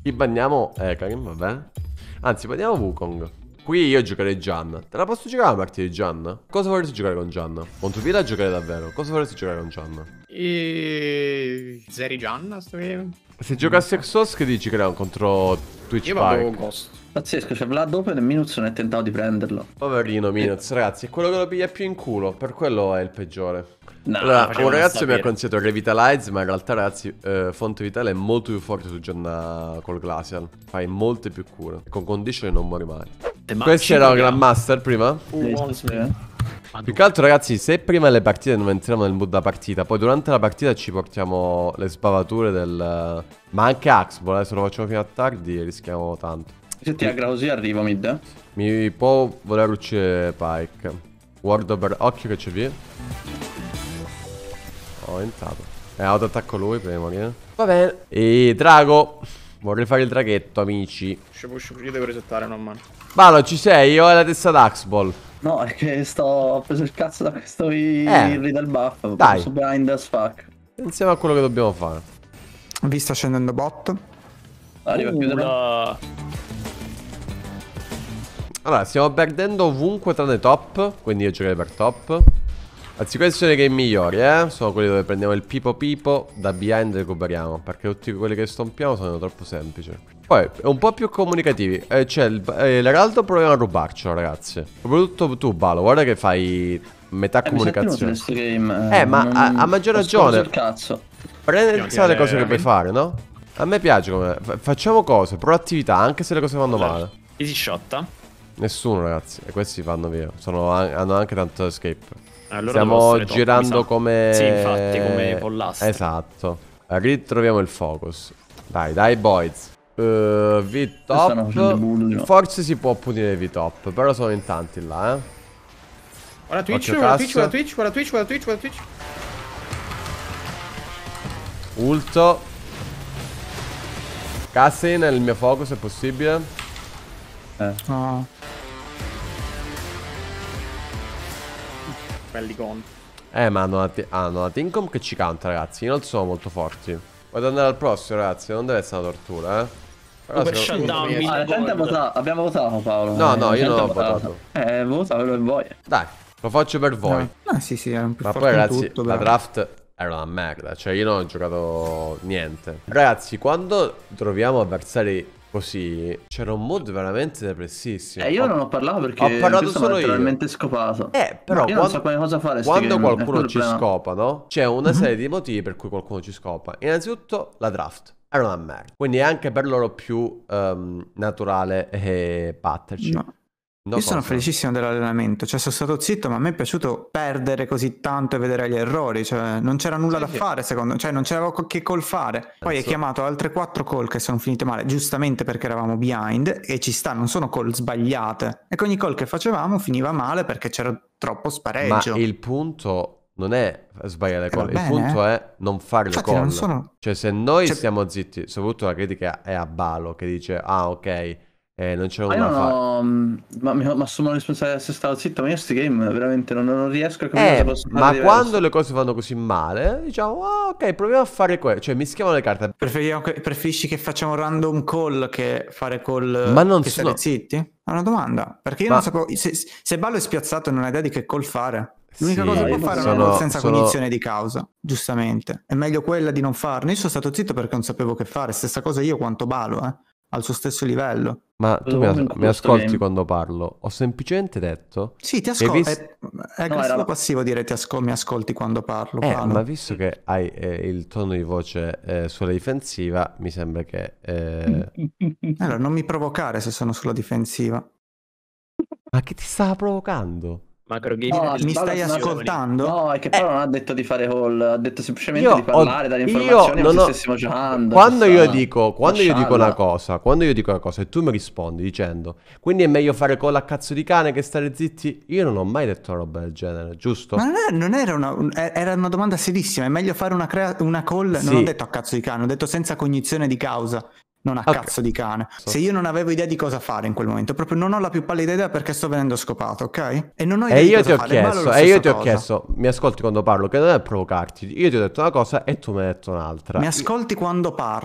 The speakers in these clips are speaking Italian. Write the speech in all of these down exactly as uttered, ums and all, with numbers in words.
Chi banniamo? Eh, Karim, va bene. Anzi, banniamo Wukong. Qui io giocherei Gian. Te la posso giocare una partita di Gian? Cosa vorresti giocare con Gian? Montupila giocare davvero. Cosa vorresti giocare con Gian? E... Zeri Gian, sto che... Se giocassi Exos, che dici che era contro Twitch Io vado Park? Ghost. Pazzesco, c'è Vlad Open e Minuz non è tentato di prenderlo. Poverino Minuz, ragazzi, è quello che lo piglia più in culo. Per quello è il peggiore. No, Allora, facciamo un ragazzo una mi ha sapere. consigliato Revitalize, ma in realtà, ragazzi, eh, Fonte Vitale è molto più forte su Gian col Glacial. Fai molte più cure. Con condition non muori mai. Ma Questi ci erano proviamo. Grandmaster prima? Uh, Onsme. Più che altro, ragazzi, se prima le partite non entriamo nel mood da partita, poi durante la partita ci portiamo le sbavature del... Ma anche Axball, eh, se lo facciamo fino a tardi rischiamo tanto. Se ti aggra così arrivo mid. Eh? Mi può voler uccidere Pike. Guardo per... Occhio che c'è via. Ho entrato. E eh, autoattacco lui prima di morire. Va bene. E Drago. Vorrei fare il draghetto, amici. Push, push, io devo resettare, non mano. Valo, ci sei? Io ho la testa d'Axball. No, è che sto... ho preso il cazzo da questo i... Eh, Riddle buff. dai. Sono blind as fuck. Pensiamo a quello che dobbiamo fare. Vi sta scendendo bot. Arriva a chiudere. Uh, Allora, stiamo perdendo ovunque tranne top. Quindi io giocherei per top. Anzi, questi sono i game migliori, eh. Sono quelli dove prendiamo il pipo pipo, da behind recuperiamo. Perché tutti quelli che stompiamo sono troppo semplici. Poi, è un po' più comunicativi. Eh, C'è eh, l'Heraldo proviamo a rubarcelo, ragazzi. Soprattutto tu, Balo, guarda che fai metà Eh, mi sa che non comunicazione. questo game. Eh, ma non- ha- ha maggior ho ragione. scorso il cazzo. Pensa alle cose che puoi veramente. fare, no? A me piace come... fa- Facciamo cose, proattività, anche se le cose vanno male. easy shot. Nessuno, ragazzi. E questi vanno via. Sono an- hanno anche tanto escape. Allora Stiamo devo essere top, girando mi sa. come... Sì, infatti, come pollastre. Esatto. Ritroviamo il focus. Dai, dai, boys. Uh, stanno facendo bullo, V-top. no? Forse si può punire V-top. Però sono in tanti là, eh. Guarda Twitch, Occhio guarda cassa. Twitch, guarda Twitch, guarda Twitch, guarda Twitch, guarda Twitch. Ulto. Cassin è il mio focus, è possibile? No. Belli con. Eh, ma hanno la, ti- hanno la Tincom che ci canta, ragzi. Io non sono molto forti. Vado andare al prossimo, ragazzi. Non deve essere una tortura, eh. Però Super se- shutdown. Ah, la gente ha votato. Abbiamo votato, Paolo. No, Eh, no, la io gente non ha ho votato. Eh, vota quello che vuoi. Dai, lo faccio per voi. Ah, sì, sì, era un più Ma forte poi, in ragazzi, tutto, la però. draft era una merda. Cioè, io non ho giocato niente. Ragazzi, quando troviamo avversari così, c'era un mood veramente depressissimo. Eh, io Ho- non ho parlato perché ho parlato questo solo mi ha io. letteralmente scopato. Eh, però No, io non quando, so come- cosa fare sti quando game, è qualcuno quello il ci problema. scopa, no? C'è una serie di motivi per cui qualcuno ci scopa. Innanzitutto, la draft era una merda. Quindi è anche per loro più ehm, naturale eh, batterci. No. No, Io sono cosa? felicissimo dell'allenamento, cioè sono stato zitto, ma a me è piaciuto perdere così tanto e vedere gli errori, cioè non c'era nulla Sì, da sì. fare secondo, cioè non c'era co- che call fare. Poi hai Penso- chiamato altre quattro call che sono finite male, giustamente perché eravamo behind e ci sta, non sono call sbagliate. E con ogni call che facevamo finiva male perché c'era troppo Ma spareggio. il punto non è sbagliare le Eh, va call, il bene, punto eh. è non fare le Infatti call. non sono... Cioè, se noi Cioè- stiamo zitti, soprattutto la critica è a Balo che dice: ah, ok, eh, non c'è Ma nulla io da non fare. ho... mm, Ma mi ma assumo la responsabilità di essere stato zitto, ma io sti game veramente non, non riesco a capire cosa Eh, posso fare ma di diverso. quando le cose vanno così male, diciamo: ah, ok, proviamo a fare quello. Cioè, mischiamo le carte. Preferiamo che- preferisci che facciamo random call che fare call Ma non che sono- stare zitti? È una domanda, perché io Ma- non sapevo, se, se Ballo è spiazzato e non hai idea di che call fare. L'unica Sì, cosa che io può fare è sono- una call senza sono- cognizione di causa, giustamente. È meglio quella di non farne. Io sono stato zitto perché non sapevo che fare. Stessa cosa io quanto Ballo, eh, al suo stesso livello. Ma tu mi, Dovevamo as- in mi questo ascolti game. quando parlo? Ho semplicemente detto: Sì, ti Hai ascolto. visto- È, è aggressivo era- passivo dire ti ascol- mi ascolti quando parlo. eh, Paolo. ma visto che hai eh, il tono di voce eh, sulla difensiva, mi sembra che. eh, Allora, non mi provocare se sono sulla difensiva. Ma che ti stava provocando? Macro game. No, Mi Paolo stai non ha- ascoltando? No, è che Paolo non ha detto di fare call, ha detto semplicemente Io di parlare, ho- dare io informazioni non come ho- se stessimo giocando. Quando ci io sta. dico, quando io dico Lascialla. una cosa, quando io dico una cosa e tu mi rispondi dicendo: quindi è meglio fare call a cazzo di cane che stare zitti, io non ho mai detto una roba del genere, giusto? Ma non era, non era una, un- era una domanda serissima. È meglio fare una, crea- una call. Sì. Non ho detto a cazzo di cane, ho detto senza cognizione di causa. Non a Ok. cazzo di cane. So. Se io non avevo idea di cosa fare in quel momento, proprio non ho la più pallida idea perché sto venendo scopato, ok? E non ho idea E di io cosa ti ho fare. Ballo chiesto, la e io stessa ti ho cosa. chiesto, mi ascolti quando parlo, che non è provocarti. Io ti ho detto una cosa e tu mi hai detto un'altra. Mi ascolti quando parlo.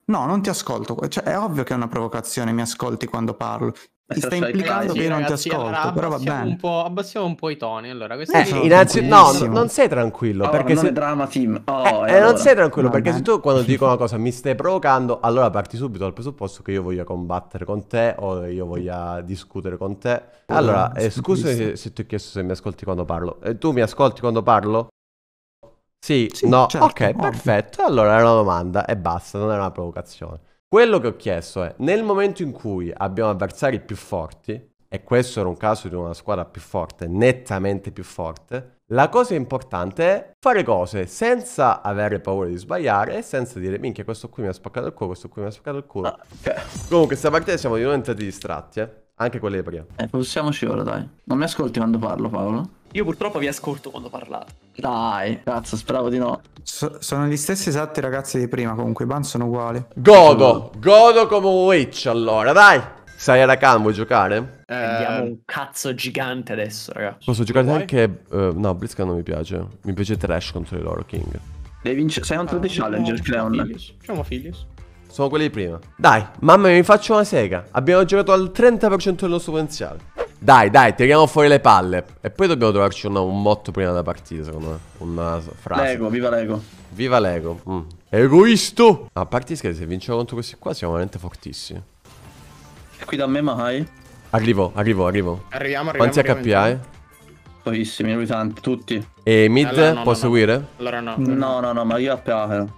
No, non ti ascolto. Cioè, è ovvio che è una provocazione, mi ascolti quando parlo. Ti sta Perfetto, implicando dai, che io non ti ragazzi, ascolto, allora, però va abbassiamo bene. un po', abbassiamo un po' i toni. Allora, questa Eh, qui- sono innanzitutto, no, tranquillissimo. non sei tranquillo. Oh, perché non se... è drama team. Oh, Eh, e eh, non allora? sei tranquillo, Va perché bene. se tu quando ti dico una cosa mi stai provocando, allora parti subito dal presupposto che io voglia combattere con te o io voglia discutere con te. Allora, eh, scusami se, se ti ho chiesto se mi ascolti quando parlo. Eh, tu mi ascolti quando parlo? Sì, Sì, no, certo, ok, ovvio. perfetto. Allora era una domanda e basta, non era una provocazione. Quello che ho chiesto è, nel momento in cui abbiamo avversari più forti, e questo era un caso di una squadra più forte, nettamente più forte, la cosa importante è fare cose senza avere paura di sbagliare e senza dire minchia questo qui mi ha spaccato il culo, questo qui mi ha spaccato il culo. Ah, ok. Comunque questa partita siamo di nuovo entrati distratti, eh. Anche quelle di prima. Eh, possiamoci ora, dai. Non mi ascolti quando parlo, Paolo? Io purtroppo vi ascolto quando parlate. Dai, cazzo, speravo di no. So- sono gli stessi esatti ragazzi di prima, comunque i ban sono uguali. Godo, godo come un witch allora, dai! Sai Arakan, vuoi giocare? Prendiamo Eh, un cazzo gigante adesso, raga. Posso giocare vuoi? anche... eh, no, Blitzcrank non mi piace. Mi piace Trash contro di loro, King. Devi vincere. Sei un tre di challenger, Cleon. Filius. Facciamo Filius. Sono quelli di prima. Dai, mamma mia, mi faccio una sega. Abbiamo giocato al trenta per cento del nostro potenziale. Dai, dai, tiriamo fuori le palle. E poi dobbiamo trovarci una- un motto prima della partita, secondo me. Una frase. Lego, viva Lego. Viva Lego. Mm. Egoisto! A parte che se vinciamo contro questi qua siamo veramente fortissimi. E qui da me mai? Arrivo, arrivo, arrivo. Arriviamo, arriviamo. Quanti H P arriviamo. hai? Pochissimi, lui tanti, tutti. E mid, Allora, no, no, può no. seguire? Allora no. No, no, no, ma io a piacere.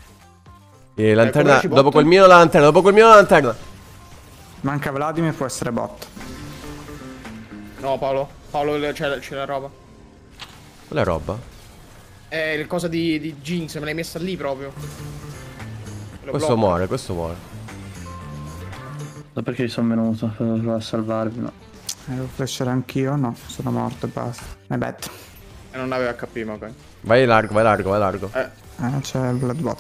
E lanterna, come ci dopo botto? quel mio la lanterna, dopo quel mio la lanterna. Manca Vladimir, può essere bot. No, Paolo. Paolo, c'è, c'è la roba. Quella è roba. È il cosa di, di Jinx, me l'hai messa lì proprio. Lo Questo blocco. muore, questo muore. So perché sono venuto per a salvarvi, no. Eh, devo flashare anch'io, no, sono morto e basta. My bad. E non aveva H P, ma ok. Vai largo, vai largo, vai largo. Eh, Eh, c'è il Bloodbot.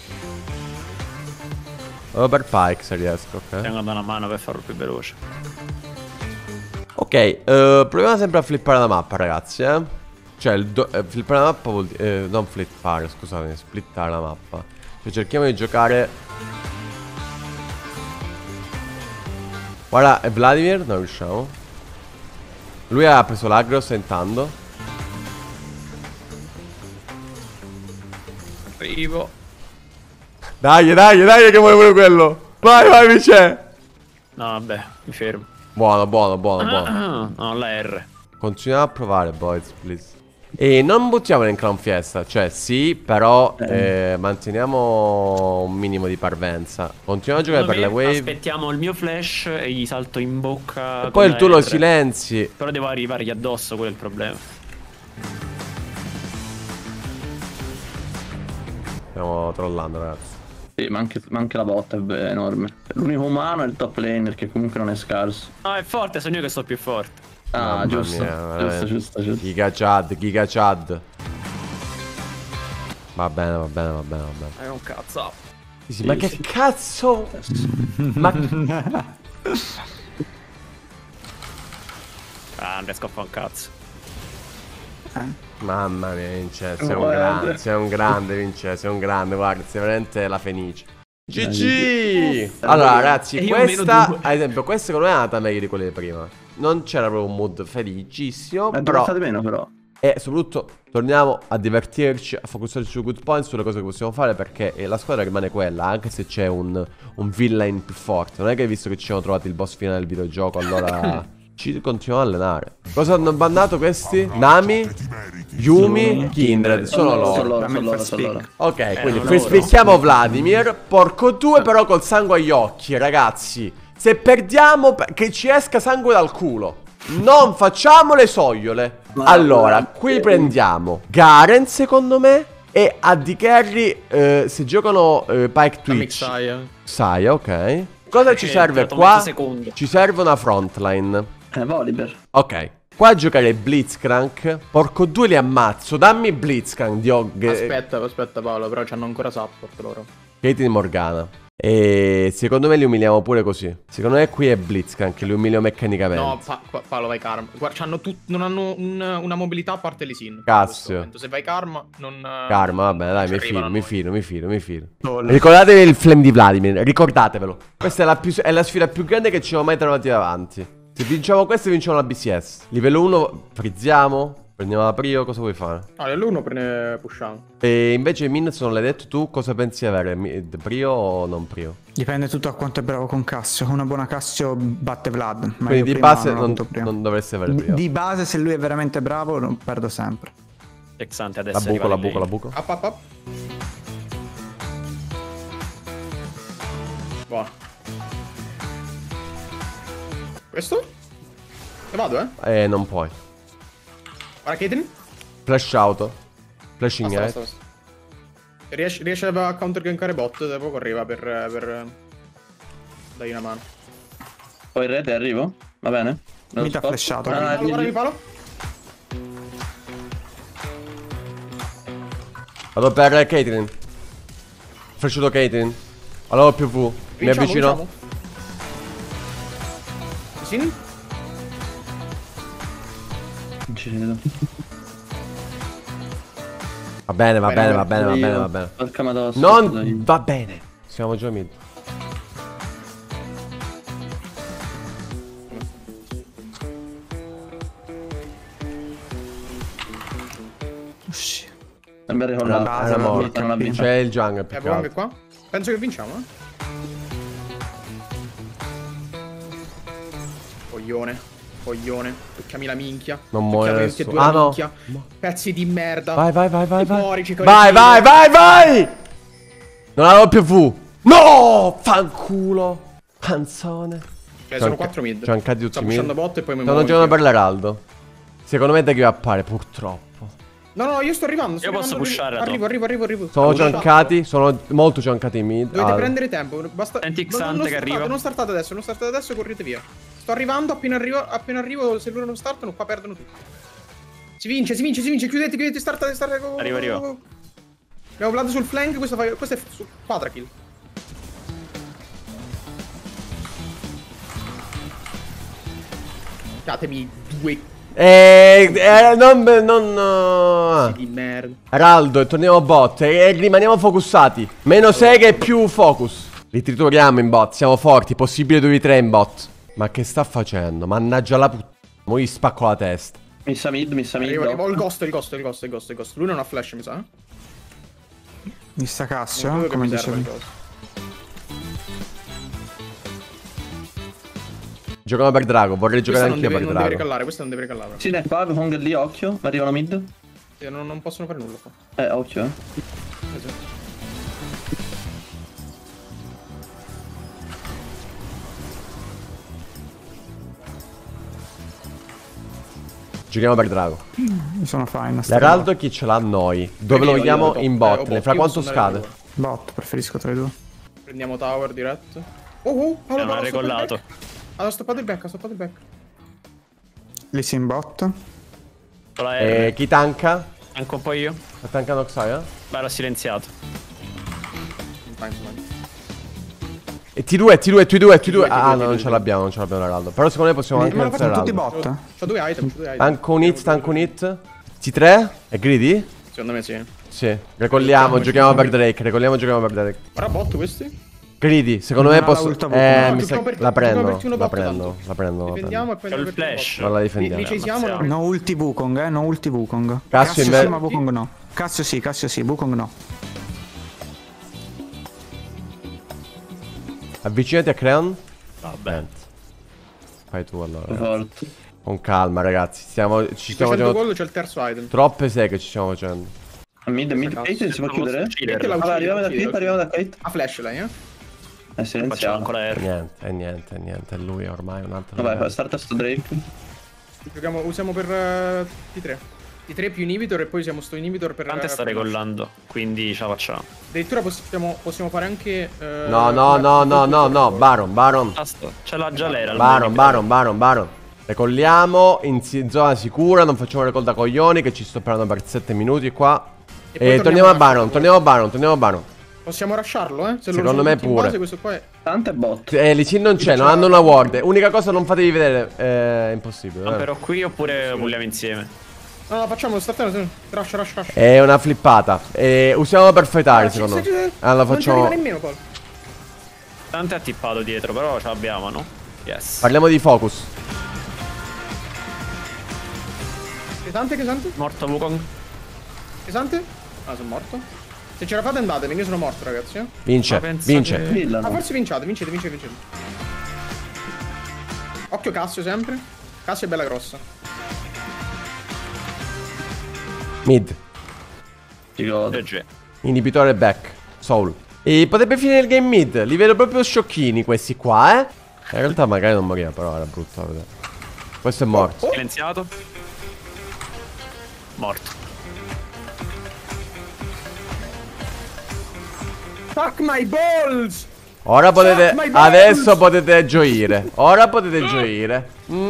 Vado per Pike se riesco, ok? Tengo da una mano per farlo più veloce. Ok, eh, proviamo sempre a flippare la mappa, ragazzi, eh. Cioè, il do- eh, flippare la mappa vuol dire... Eh, non flippare, scusate, splittare la mappa. Cioè, cerchiamo di giocare... Guarda, è Vladimir, non riusciamo. Lui ha preso l'aggro, sta intando. Arrivo. Dai, dai, dai, che muore pure quello. Vai, vai, Vice. No, vabbè, mi fermo. Buono, buono, buono, buono. No, la R. Continuiamo a provare, boys, please. E non buttiamolo in Clown Fiesta. Cioè, sì, però eh, manteniamo un minimo di parvenza. Continuiamo a giocare per le Secondo me wave. Aspettiamo il mio flash e gli salto in bocca. E con poi il la tuo lo R. silenzi. Però devo arrivargli addosso, quello è il problema. Stiamo trollando, ragazzi. Sì, ma anche, ma anche la botta è be- enorme. L'unico umano è il top laner, che comunque non è scarso. No, è forte, sono io che sto più forte. Ah, Mamma giusto, mia, giusto, veramente. giusto, giusto. Giga Chad, Giga Chad. Va bene, va bene, va bene, va bene. È un cazzo. Sì, sì, ma che cazzo? Ma... Ah, non riesco a fare un cazzo. Mamma mia, Vincenzo, sei un Guarda. grande, sei un grande, Vincenzo, sei un grande, guarda, sei veramente la fenice. G G! Allora, ragazzi, E io meno questa, due. ad esempio, questa secondo me è andata meglio di quelle di prima. Non c'era proprio un mood felicissimo, È però... durata di meno, però. E soprattutto torniamo a divertirci, a focusarci su good points, sulle cose che possiamo fare, perché eh, la squadra rimane quella, anche se c'è un, un villain più forte. Non è che visto che ci siamo trovati il boss finale del videogioco, allora ci continuiamo a allenare. Cosa hanno bannato questi? Nami, Yumi, Kindred, sono Sono loro. loro, Dammi sono il loro, first sono loro. pick. Ok, quindi non free loro. spicchiamo Vladimir. Porco due però col sangue agli occhi, ragazzi. Se perdiamo, che ci esca sangue dal culo. Non facciamo le sogliole. Allora, qui prendiamo Garen, secondo me. E a D Carry, eh, se giocano eh, Pike Twitch, Mixaia. Saya, ok. Cosa ci Perché serve ho tirato qua? mezzo secondo. Ci serve una frontline. Eh, Volibear. Ok. Qua giocare Blitzcrank. Porco due li ammazzo. Dammi Blitzcrank, Diog. Aspetta, aspetta Paolo, però c'hanno ancora support loro. Caitlyn Morgana. E secondo me li umiliamo pure così. Secondo me qui è Blitzcrank, li umilio meccanicamente. No, pa qua, Paolo vai Karma. Guarda, c'hanno tut non hanno un, una mobilità a parte Lisin. Cassio. Se vai Karma, non. Karma, vabbè, dai, ci mi arrivano fido, a mi noi. fido, mi fido, mi fido. Lol. Ricordatevi il flame di Vladimir, ricordatevelo. Questa è la, più, è la sfida più grande che ci siamo mai trovati davanti. Se vinciamo questo, vinciamo la B C S. Livello uno, frizziamo. Prendiamo la Prio, cosa vuoi fare? No, nell'uno prende pushiamo. E invece Min, se non l'hai detto tu, cosa pensi di avere? Mi- Prio o non Prio? Dipende tutto da quanto è bravo con Cassio. Una buona Cassio batte Vlad. Ma Quindi io di prima base non, ho non, avuto prima. non dovresti avere Di- Prio. Di base, se lui è veramente bravo, non perdo sempre. Texante La adesso buco, arriva la di buco, la lane. buco. Up, up, up. Buono. Questo? E vado, eh. Eh, non puoi. Guarda Caitlyn. Flash auto. Flashing Basta, right. basta, basta. Riesce, riesce a countergankare bot, da poco arriva per... per... Dai una mano. Poi in rete arrivo? Va bene? Mi t'ha spot? flashato. Ah, Palo, lì, guarda lì. mi palo. Vado per Caitlyn. Flashuto Caitlyn. Allora più V. Mi Vinciamo, avvicino. vinciamo. Sin? Non ci vedo. Va bene, va Bene, bene, va bene. bene, va Io- bene, va bene. Porca madonna. Non va bene. Siamo già mid. Usci. Sembra Era, ricollato. base, era non morto. non l'ha vinta. C'è il jungle più Eh, che Wong è altro. qua? Penso che vinciamo, eh. Coglione. Coglione. Toccami la minchia. Non Toccami muore tutti e nessuno. due Ah, la no. minchia. Pezzi di merda. Vai, vai, vai, vai, I vai. Morici, con Vai, il vai, tiro. vai, vai! Non avevo più V. No! Fanculo. Canzone. Cioè, sono quattro mid. Ci mancati tutti Sto mid. pushando bot e poi mi Stanno muovo giocando per anch'io. l'Heraldo. Secondo me da chi appare, purtroppo. No, no, io sto arrivando. Sto Io posso arrivando, pushare, Arrivo, arrivo, arrivo, arrivo. Sono Ho pushato. giancati, sono molto giancati in mid. Dovete Ah, prendere tempo. Basta. Senti non- non Xante che startate, arriva. Non startate adesso, non startate adesso, correte via. Sto arrivando, appena arrivo, appena arrivo, se loro non startano, qua perdono tutti. Si vince, si vince, si vince, chiudete, chiudete, startate, startate. Go, go, Arrivo, go, arrivo. go, go. Abbiamo Vlad sul flank, questo, fa, questo è su quadra kill. Datemi due Eh, eh, non, non uh, di merda. Heraldo, e torniamo bot e rimaniamo focussati. Meno sega e più focus. Li trituriamo in bot, siamo forti, possibile due v tre in bot. Ma che sta facendo? Mannaggia la puttana. Mo gli spacco la testa. Missa mid, missa mid. Arrivo, arrivo, il ghost, il ghost, il ghost, il ghost, il ghost. Lui non ha flash, mi sa. eh? Mi sta Non Cassio, credo che come mi serva il dicevi. ghost. Giocano per Drago, vorrei giocare Questa non anch'io deve, per non deve Drago. recallare, questa non deve recallare. Sì, ne qua, Kong è lì, occhio. Ma arrivano mid. Sì, non, non possono fare nulla qua. Eh, occhio, eh. Eh, sì. Giochiamo per Drago. Mi sono fine. sta L'Heraldo chi ce l'ha? Noi. Dove lo Io- vogliamo? io- In eh, bot. o Ne fra io quanto posso andare scade? da roba. Bot, preferisco tra i due. Prendiamo tower diretto. Oh, oh, Paolo, Non ha Paolo, stoppa il recollato. back. Ah, ha stoppato il back, ha stoppato il back. Lì si in bot. Con la R. Eh, chi tanka? Anche un po' io. Tanka Noxaya? Ma l'ho silenziato. Time, time. E T due, T due, T due, T due. T due, Ah, T due, no, non T ce due. l'abbiamo, non ce l'abbiamo l'Heraldo. Però secondo me possiamo anche ma lo alzare fanno tutti l'Heraldo. bot. C'ho due item, c'ho due item. Tanco un hit, tanco un hit. T tre? È greedy? Secondo me sì. Sì. Recolliamo, giochiamo per Drake. Recolliamo, giochiamo per Drake. Guarda bot questi. Greedy, secondo Non me ha posso. ult avuto. Eh, No, mi sa giochiamo per- la prendo. giochiamo per uno La bot, prendo, tanto. la prendo. La Difendiamo prendo. e poi C'ho il andiamo per flash. Non la Li, difendiamo. li chasiamo. Ammazziamo. non- No ulti Wukong, eh. No ulti Wukong. Cassio Cassio inve- sì, ma Wukong no. Cassio sì, Cassio sì, Wukong no. Avvicinati a Creon. Vabbè. Fai tu allora. Forte. Con calma, ragazzi. Stiamo, ci stiamo duecento facendo gol c'è il terzo item. troppe seghe ci stiamo facendo. Mid, mid, Cazzo. Kate, si può chiudere? Che la Vabbè, uccide, arriviamo da uccide, Kate, arriviamo da Kate. Ha flash lei, eh? È Facciamo silenziato. ancora R. Niente, è niente, è niente. È lui ormai un altro. Vabbè, livello. starta sto Drake. Giochiamo, usiamo per uh, T tre. T tre più inhibitor e poi usiamo sto inhibitor per... Tante sta per- regollando. Quindi ce la facciamo. Addirittura possiamo, possiamo fare anche... eh, No, no, no, no, no, no. Baron, Baron. Basta. Ce l'ha già lei. Baron, Baron, Baron, Baron. Recolliamo in si- zona sicura, non facciamo recall da coglioni che ci stopperanno per sette minuti qua. E E, poi torniamo torniamo a a Baron, Baron. torniamo a Baron, torniamo a Baron. Possiamo rusharlo, eh? Se Secondo loro sono me tutti in pure. base, questo qua è... Tante bot. Eh, Lee Sin non c'è, non hanno una ward. Unica cosa non fatevi vedere. Eh, è impossibile. Ah, eh. però qui oppure vogliamo insieme? No, no, facciamo, startare, rush, rush, rush. È una flippata. Eh, usiamo per fightare, Ah, ci- secondo me. ci- ci- Allora Non ci facciamo. arriva nemmeno, Paul. Tante ha tippato dietro, però ce l'abbiamo, no? Yes. Parliamo di focus. Pesante, pesante? Morto Wukong. Pesante? Ah, sono morto. Se ce la fate andatemi, io sono morto, ragazzi. Eh? Vince, Ma pensa vince. che- Ah, Villano. forse vinciate, vincete, vincete, vincete. Occhio Cassio sempre. Cassio è bella grossa. Mid. Ci godo. G G. Inibitore back. Soul. E potrebbe finire il game mid. Li vedo proprio sciocchini questi qua, eh. In realtà magari non moriva, però era brutto da vedere. Questo è morto. Silenziato. Morto. Fuck my balls! Ora potete. my balls! Adesso potete gioire. Ora potete gioire.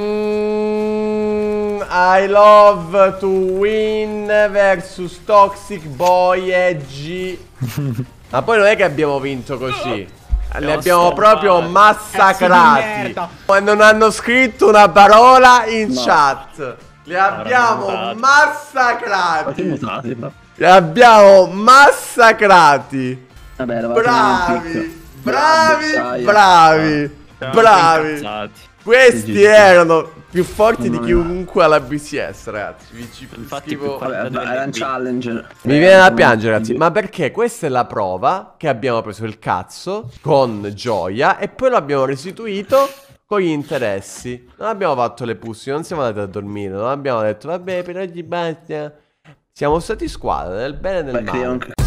Mm, I love to win versus Toxic Boy Edgy. Ma poi non è che abbiamo vinto così. Li abbiamo stompare. proprio Pezzi massacrati. di merda. Ma non hanno scritto una parola in No. chat. Li abbiamo mutati. massacrati. Mutati, no? Li abbiamo massacrati. Vabbè, eravate in picco. Bravi, bravi, Avversario. bravi, Siamo bravi. incazzati. Questi Sì, sì, sì. erano più forti di Mamma mia. chiunque alla B C S, ragazzi. Vi ci Infatti schifo. più Vabbè, vabbè, era un challenger. Mi viene da piangere, ragazzi. Ma perché questa è la prova che abbiamo preso il cazzo con gioia e poi l'abbiamo restituito con gli interessi. Non abbiamo fatto le pussy, non siamo andati a dormire. Non abbiamo detto, vabbè, per oggi basta. Siamo stati squadra, nel bene e nel Beh, crea male. un